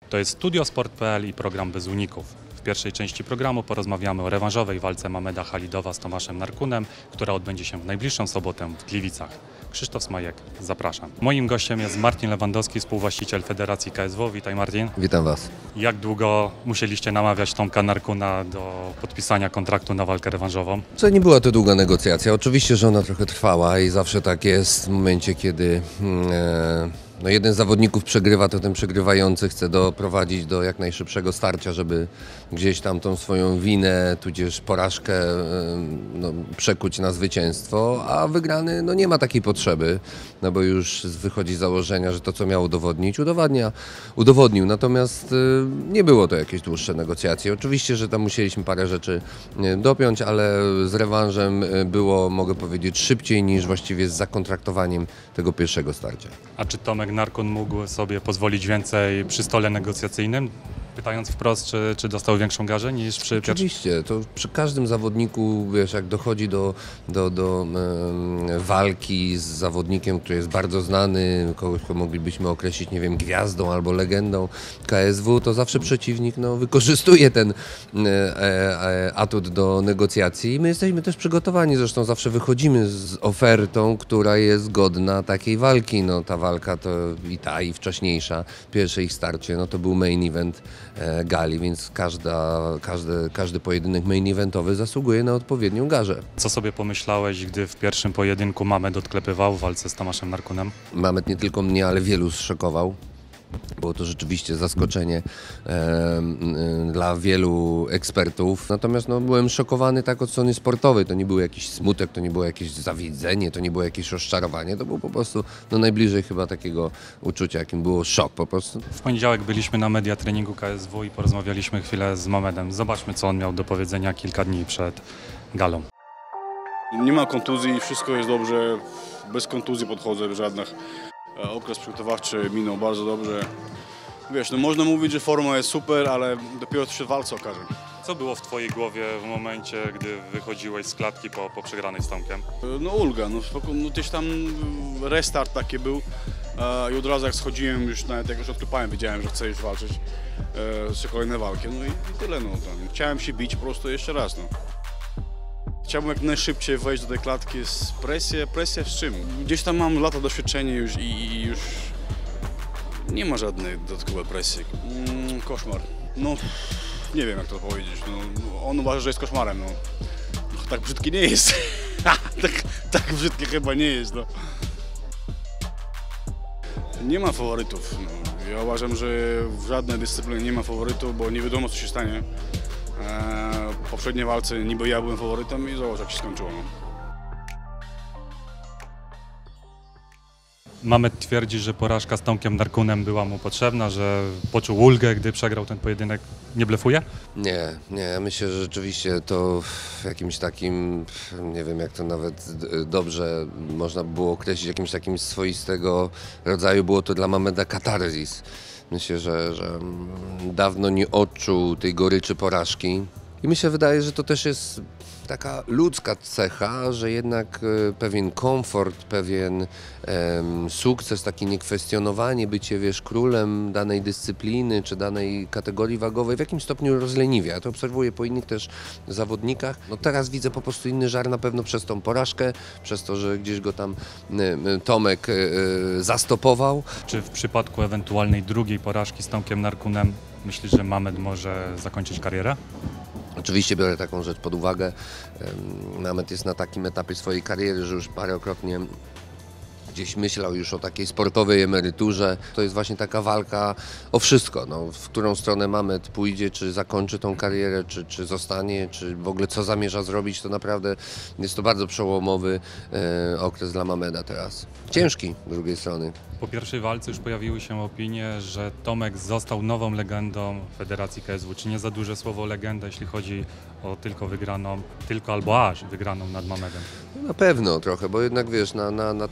To jest Studiosport.pl i program Bez Uników. W pierwszej części programu porozmawiamy o rewanżowej walce Mameda Halidowa z Tomaszem Narkunem, która odbędzie się w najbliższą sobotę w Gliwicach. Krzysztof Smajek, zapraszam. Moim gościem jest Martin Lewandowski, współwłaściciel Federacji KSW. Witaj, Martin. Witam Was. Jak długo musieliście namawiać Tomka Narkuna do podpisania kontraktu na walkę rewanżową? Nie była to długa negocjacja. Oczywiście, że ona trochę trwała i zawsze tak jest w momencie, kiedy jeden z zawodników przegrywa, to ten przegrywający chce doprowadzić do jak najszybszego starcia, żeby gdzieś tam tą swoją winę, tudzież porażkę przekuć na zwycięstwo, a wygrany nie ma takiej potrzeby, bo już wychodzi z założenia, że to, co miał udowodnić, udowodnił. Natomiast nie było to jakieś dłuższe negocjacje. Oczywiście, że tam musieliśmy parę rzeczy dopiąć, ale z rewanżem było, mogę powiedzieć, szybciej niż właściwie z zakontraktowaniem tego pierwszego starcia. A czy Tomek Narkun mógł sobie pozwolić więcej przy stole negocjacyjnym? Pytając wprost, czy dostał większą garzę niż przy pierwszym? Oczywiście, to przy każdym zawodniku, wiesz, jak dochodzi do walki z zawodnikiem, który jest bardzo znany, kogoś, kogo moglibyśmy określić, nie wiem, gwiazdą albo legendą KSW, to zawsze przeciwnik wykorzystuje ten atut do negocjacji i my jesteśmy też przygotowani, zresztą zawsze wychodzimy z ofertą, która jest godna takiej walki. Ta walka to i wcześniejsza, pierwsze ich starcie, to był main event gali, więc każdy pojedynek main eventowy zasługuje na odpowiednią garzę. Co sobie pomyślałeś, gdy w pierwszym pojedynku Mamed odklepywał w walce z Tomaszem Narkunem? Mamed nie tylko mnie, ale wielu zszokował. Było to rzeczywiście zaskoczenie dla wielu ekspertów. Natomiast byłem szokowany tak od strony sportowej. To nie był jakiś smutek, to nie było jakieś zawiedzenie, to nie było jakieś rozczarowanie. To było po prostu najbliżej chyba takiego uczucia, jakim było szok po prostu. W poniedziałek byliśmy na media treningu KSW i porozmawialiśmy chwilę z Mamedem. Zobaczmy, co on miał do powiedzenia kilka dni przed galą. Nie ma kontuzji, wszystko jest dobrze. Bez kontuzji podchodzę żadnych. Okres przygotowawczy minął bardzo dobrze. Wiesz, można mówić, że forma jest super, ale dopiero to się w walce okaże. Co było w twojej głowie w momencie, gdy wychodziłeś z klatki po przegranej z Tomkiem? Ulga, gdzieś tam restart taki był i od razu jak schodziłem, już nawet jak już odklepałem, wiedziałem, że chcę już walczyć z kolejne walki. I tyle. Chciałem się bić po prostu jeszcze raz. Chciałbym jak najszybciej wejść do tej klatki z presję z czym? Gdzieś tam mam lata doświadczenia już i już nie ma żadnej dodatkowej presji. Koszmar. Nie wiem jak to powiedzieć. On uważa, że jest koszmarem. Tak brzydki nie jest. tak brzydki chyba nie jest. Nie ma faworytów. Ja uważam, że w żadnej dyscyplinie nie ma faworytów, bo nie wiadomo co się stanie. W poprzedniej walce niby ja byłem faworytem i zobacz jak się skończyło. Mamed twierdzi, że porażka z Tomkiem Narkunem była mu potrzebna, że poczuł ulgę, gdy przegrał ten pojedynek. Nie blefuje? Nie. Ja myślę, że rzeczywiście to w jakimś takim, nie wiem jak to nawet dobrze można było określić, jakimś takim swoistego rodzaju było to dla Mameda katarzis. Myślę, że dawno nie odczuł tej goryczy porażki i mi się wydaje, że to też jest taka ludzka cecha, że jednak pewien komfort, pewien sukces, takie niekwestionowanie, bycie, królem danej dyscypliny czy danej kategorii wagowej w jakimś stopniu rozleniwia. Ja to obserwuję po innych też zawodnikach. Teraz widzę po prostu inny żar na pewno przez tą porażkę, przez to, że gdzieś go tam Tomek zastopował. Czy w przypadku ewentualnej drugiej porażki z Tomkiem Narkunem myślisz, że Mamed może zakończyć karierę? Oczywiście biorę taką rzecz pod uwagę. Mamed jest na takim etapie swojej kariery, że już parokrotnie gdzieś myślał już o takiej sportowej emeryturze. To jest właśnie taka walka o wszystko, w którą stronę Mamed pójdzie, czy zakończy tą karierę, czy zostanie, czy w ogóle co zamierza zrobić, to naprawdę jest to bardzo przełomowy okres dla Mameda teraz. Ciężki z drugiej strony. Po pierwszej walce już pojawiły się opinie, że Tomek został nową legendą Federacji KSW. Czy nie za duże słowo legenda, jeśli chodzi o tylko albo aż wygraną nad Mamedem? Na pewno trochę, bo jednak na takie miano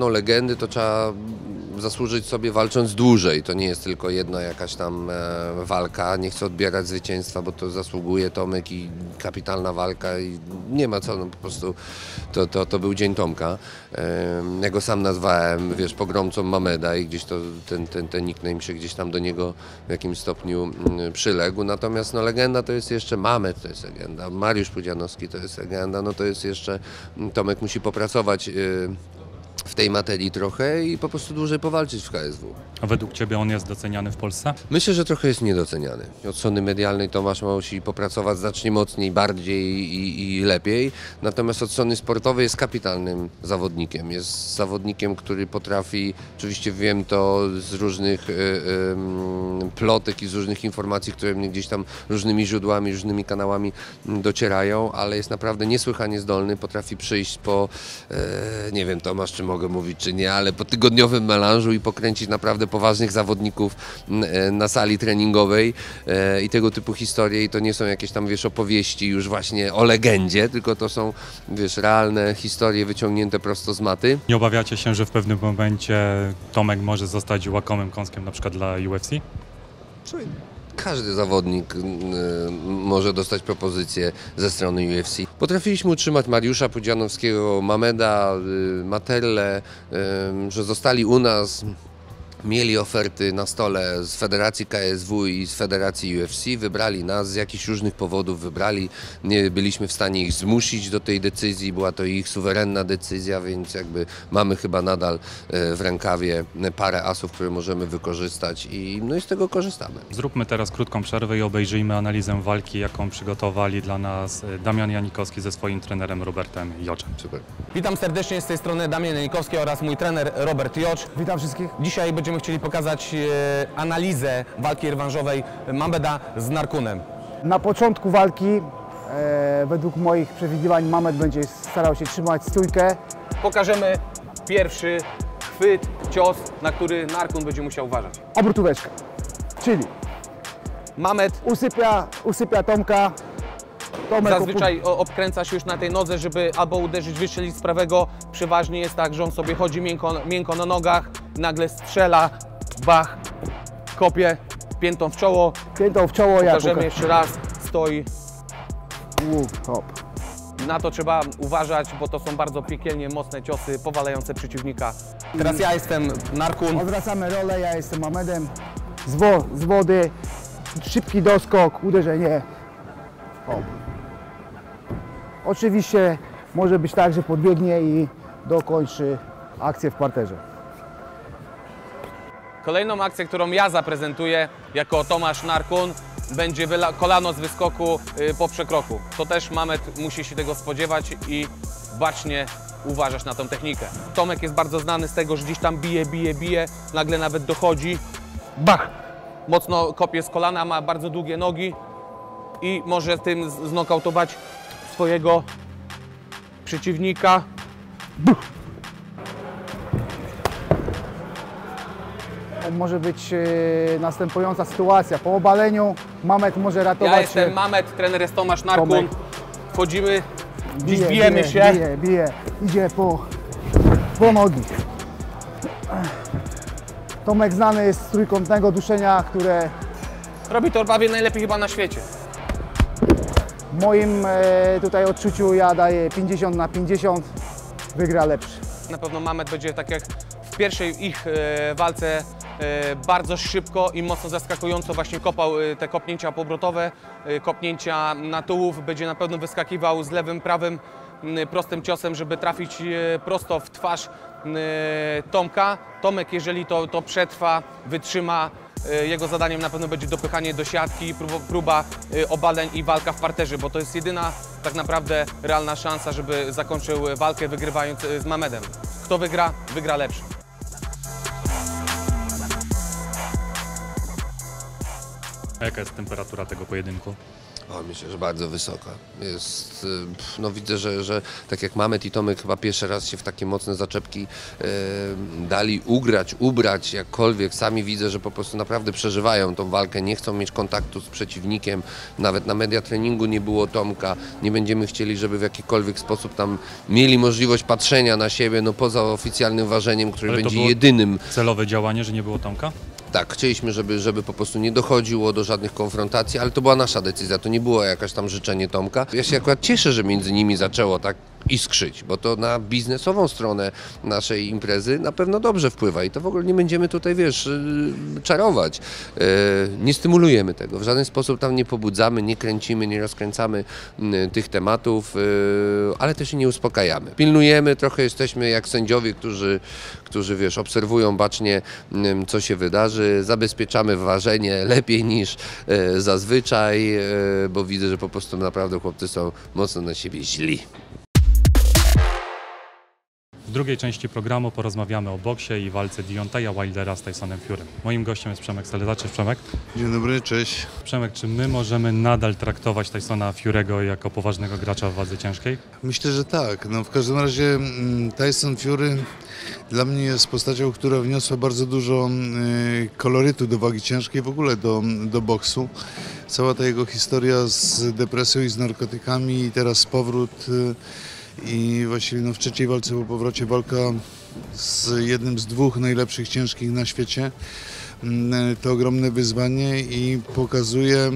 miano legendy, to trzeba zasłużyć sobie walcząc dłużej. To nie jest tylko jedna jakaś tam walka. Nie chcę odbierać zwycięstwa, bo to zasługuje Tomek i kapitalna walka i nie ma co, no po prostu to był dzień Tomka. Ja go sam nazwałem, wiesz, pogromcą Mameda i gdzieś to ten nickname się gdzieś tam do niego w jakimś stopniu przyległ. Natomiast no, legenda to jest jeszcze Mamed, to jest legenda, Mariusz Pudzianowski to jest legenda, no to jest jeszcze, Tomek musi popracować w tej materii trochę i po prostu dłużej powalczyć w KSW. A według Ciebie on jest doceniany w Polsce? Myślę, że trochę jest niedoceniany. Od strony medialnej Tomasz musi popracować znacznie mocniej, bardziej i lepiej. Natomiast od strony sportowej jest kapitalnym zawodnikiem. Jest zawodnikiem, który potrafi, oczywiście wiem to z różnych plotek i z różnych informacji, które mnie gdzieś tam różnymi źródłami, różnymi kanałami docierają, ale jest naprawdę niesłychanie zdolny. Potrafi przyjść po, nie wiem Tomasz, czy mogę mówić, czy nie, ale po tygodniowym melanżu i pokręcić naprawdę poważnych zawodników na sali treningowej i tego typu historie. I to nie są jakieś tam, wiesz, opowieści już właśnie o legendzie, tylko to są, wiesz, realne historie wyciągnięte prosto z maty. Nie obawiacie się, że w pewnym momencie Tomek może zostać łakomym kąskiem na przykład dla UFC? Każdy zawodnik może dostać propozycję ze strony UFC. Potrafiliśmy utrzymać Mariusza Pudzianowskiego, Mameda, Matellę, że zostali u nas. Mieli oferty na stole z Federacji KSW i z Federacji UFC, wybrali nas z jakichś różnych powodów, wybrali, nie byliśmy w stanie ich zmusić do tej decyzji, była to ich suwerenna decyzja, więc jakby mamy chyba nadal w rękawie parę asów, które możemy wykorzystać i no i z tego korzystamy. Zróbmy teraz krótką przerwę i obejrzyjmy analizę walki, jaką przygotowali dla nas Damian Janikowski ze swoim trenerem Robertem Joczem. Super. Witam serdecznie, z tej strony Damian Janikowski oraz mój trener Robert Jocz. Witam wszystkich. Dzisiaj będziemy chcieli pokazać analizę walki rewanżowej Mameda z Narkunem. Na początku walki, według moich przewidywań, Mamed będzie starał się trzymać stójkę. Pokażemy pierwszy chwyt, cios, na który Narkun będzie musiał uważać. Obrotóweczka, czyli Mamed usypia Tomka. Tomek zazwyczaj obkręca się już na tej nodze, żeby albo uderzyć, wystrzelić z prawego. Przeważnie jest tak, że on sobie chodzi miękko na nogach, nagle strzela, bach, kopie piętą w czoło. piętą w czoło. Pokażemy jeszcze raz, stoi. Hop. Na to trzeba uważać, bo to są bardzo piekielnie mocne ciosy, powalające przeciwnika. Teraz ja jestem Narkun. Odwracamy rolę, ja jestem Mamedem. Z wody, szybki doskok, uderzenie. Hop. Oczywiście może być tak, że podbiegnie i dokończy akcję w parterze. Kolejną akcję, którą ja zaprezentuję jako Tomasz Narkun, będzie kolano z wyskoku po przekroku. To też Mamed musi się tego spodziewać i bacznie uważać na tą technikę. Tomek jest bardzo znany z tego, że gdzieś tam bije, nagle nawet dochodzi, bach! Mocno kopie z kolana, ma bardzo długie nogi i może tym znokautować swojego przeciwnika. Może być następująca sytuacja. Po obaleniu Mamed może ratować Ja jestem się. Mamed, trener jest Tomasz Narkun. Tomek. Wchodzimy, dziś bijemy się. Bije. Idzie po nogi. Tomek znany jest z trójkątnego duszenia, które Robi to prawie najlepiej chyba na świecie. w moim tutaj odczuciu ja daję 50/50. Wygra lepszy. Na pewno Mamed będzie tak jak w pierwszej ich walce bardzo szybko i mocno zaskakująco właśnie kopał te kopnięcia powrotowe, kopnięcia na tułów. Będzie na pewno wyskakiwał z lewym, prawym prostym ciosem, żeby trafić prosto w twarz Tomka. Tomek, jeżeli to przetrwa, wytrzyma, jego zadaniem na pewno będzie dopychanie do siatki, próba obaleń i walka w parterze, bo to jest jedyna tak naprawdę realna szansa, żeby zakończył walkę wygrywając z Mamedem. Kto wygra? Wygra lepszy. A jaka jest temperatura tego pojedynku? O, myślę, że bardzo wysoka. Jest, no widzę, że tak jak Mamet i Tomek chyba pierwszy raz się w takie mocne zaczepki dali ubrać jakkolwiek. Sami widzę, że po prostu naprawdę przeżywają tą walkę, nie chcą mieć kontaktu z przeciwnikiem. Nawet na media treningu nie było Tomka. Nie będziemy chcieli, żeby w jakikolwiek sposób tam mieli możliwość patrzenia na siebie, no poza oficjalnym ważeniem, które Ale to będzie było jedynym. Celowe działanie, że nie było Tomka? Tak, chcieliśmy, żeby po prostu nie dochodziło do żadnych konfrontacji, ale to była nasza decyzja, to nie było jakaś tam życzenie Tomka. Ja się akurat cieszę, że między nimi zaczęło tak iskrzyć, bo to na biznesową stronę naszej imprezy na pewno dobrze wpływa i to w ogóle nie będziemy tutaj, wiesz, czarować. Nie stymulujemy tego, w żaden sposób tam nie pobudzamy, nie kręcimy, nie rozkręcamy tych tematów, ale też się nie uspokajamy. Pilnujemy, trochę jesteśmy jak sędziowie, którzy wiesz, obserwują bacznie, co się wydarzy, zabezpieczamy ważenie lepiej niż zazwyczaj, bo widzę, że po prostu naprawdę chłopcy są mocno na siebie źli. W drugiej części programu porozmawiamy o boksie i walce Deontaya Wildera z Tysonem Furym. Moim gościem jest Przemek Seleza. Cześć Przemek. Dzień dobry, cześć. Przemek, czy my możemy nadal traktować Tysona Furego jako poważnego gracza w wadze ciężkiej? Myślę, że tak. No, w każdym razie Tyson Fury dla mnie jest postacią, która wniosła bardzo dużo kolorytu do wagi ciężkiej, w ogóle do boksu. Cała ta jego historia z depresją i z narkotykami i teraz powrót i właściwie no, w trzeciej walce po powrocie walka z jednym z dwóch najlepszych ciężkich na świecie. To ogromne wyzwanie i pokazuje,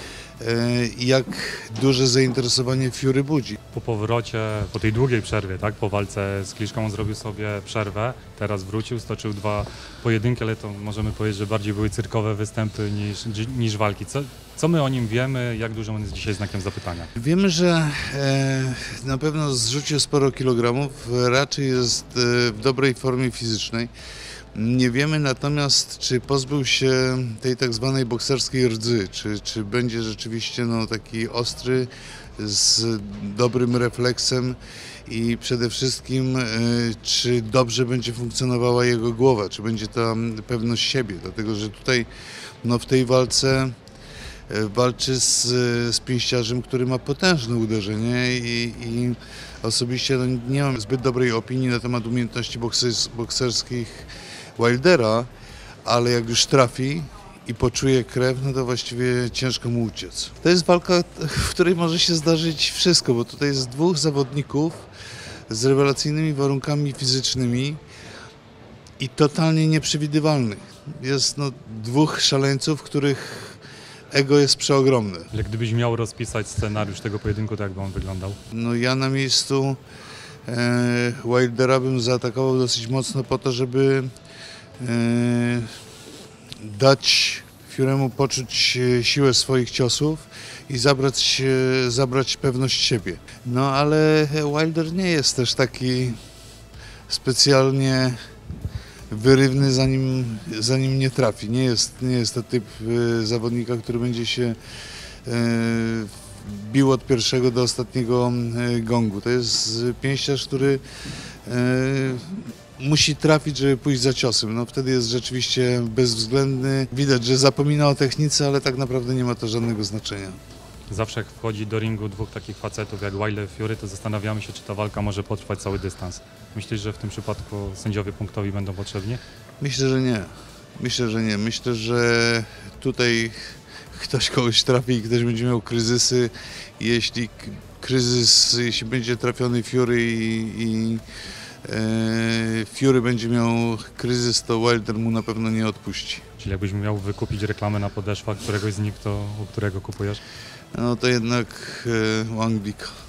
jak duże zainteresowanie Fury budzi. Po powrocie, po tej długiej przerwie, tak, po walce z Kliszką, on zrobił sobie przerwę, teraz wrócił, stoczył 2 pojedynki, ale to możemy powiedzieć, że bardziej były cyrkowe występy niż walki. Co my o nim wiemy, jak dużo on jest dzisiaj znakiem zapytania? Wiemy, że na pewno zrzucił sporo kilogramów, raczej jest w dobrej formie fizycznej. Nie wiemy natomiast, czy pozbył się tej tak zwanej bokserskiej rdzy, czy będzie rzeczywiście no, taki ostry, z dobrym refleksem i przede wszystkim, czy dobrze będzie funkcjonowała jego głowa, czy będzie ta pewność siebie, dlatego że tutaj no, w tej walce walczy z pięściarzem, który ma potężne uderzenie i osobiście no, nie mam zbyt dobrej opinii na temat umiejętności bokserskich Wildera, ale jak już trafi i poczuje krew, no to właściwie ciężko mu uciec. To jest walka, w której może się zdarzyć wszystko, bo tutaj jest dwóch zawodników z rewelacyjnymi warunkami fizycznymi i totalnie nieprzewidywalnych. Jest no, dwóch szaleńców, których ego jest przeogromne. Ale gdybyś miał rozpisać scenariusz tego pojedynku, to jakby on wyglądał? No ja na miejscu Wildera bym zaatakował dosyć mocno po to, żeby dać Furemu poczuć siłę swoich ciosów i zabrać pewność siebie. No ale Wilder nie jest też taki specjalnie wyrywny, zanim nie trafi. Nie jest to typ zawodnika, który będzie się bił od pierwszego do ostatniego gongu. To jest pięściarz, który musi trafić, żeby pójść za ciosem. No wtedy jest rzeczywiście bezwzględny. Widać, że zapomina o technice, ale tak naprawdę nie ma to żadnego znaczenia. Zawsze jak wchodzi do ringu dwóch takich facetów jak Wilder i Fury, to zastanawiamy się, czy ta walka może potrwać cały dystans. Myślisz, że w tym przypadku sędziowie punktowi będą potrzebni? Myślę, że nie. Myślę, że tutaj ktoś kogoś trafi i ktoś będzie miał kryzysy. Jeśli będzie trafiony Fury i Fury będzie miał kryzys, to Wilder mu na pewno nie odpuści. Czyli jakbyś miał wykupić reklamę na podeszwach któregoś z nich, to u którego kupujesz? No to jednak u Anglika.